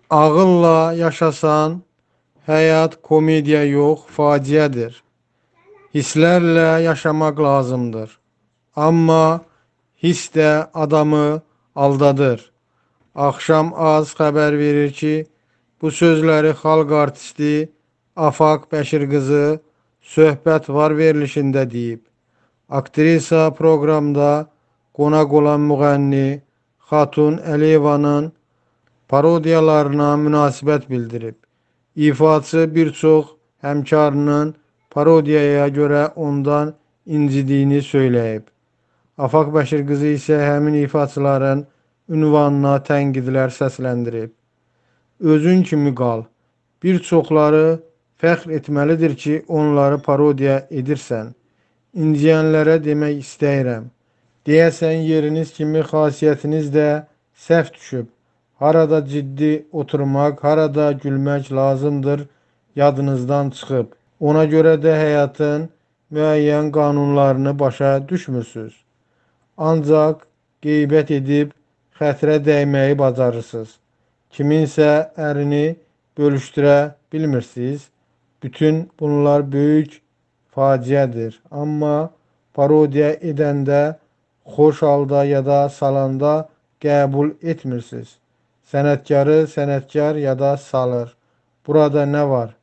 Ağılla yaşasan, həyat komediya yox, faciədir. Hisslərlə yaşamaq lazımdır. Amma hiss də adamı aldadır. Axşam az xəbər verir ki, bu sözləri xalq artisti Afaq Bəşirqızı söhbət var verilişində deyib. Aktrisa proqramda qonaq olan müğənni Xatun Əliyevanın parodiyalarına münasibət bildirib. İfaçı bir çox həmkarının parodiyaya görə ondan incidiyini söyləyib. Afaq Bəşirqızı isə həmin ifaçıların ünvanına tənqidlər səsləndirib. Özün kimi qal. Bir çoxları fəxr etməlidir ki, onları parodiya edirsən. İnciyənlərə demək istəyirəm. Deyəsən yeriniz kimi xasiyyətiniz də səhv düşüb. Harada ciddi oturmaq, harada gülmək lazımdır, yadınızdan çıxıb. Ona görə də həyatın müəyyən qanunlarını başa düşmürsünüz. Ancaq qeybət edib xətrə dəyməyi bacarırsınız. Kiminsə ərini bölüşdürə bilmirsiniz. Bütün bunlar böyük faciədir. Amma parodiya edəndə, xoş halda ya da salanda qəbul etmirsiniz. Sənətkarı sənətkar ya da salır. Burada nə var?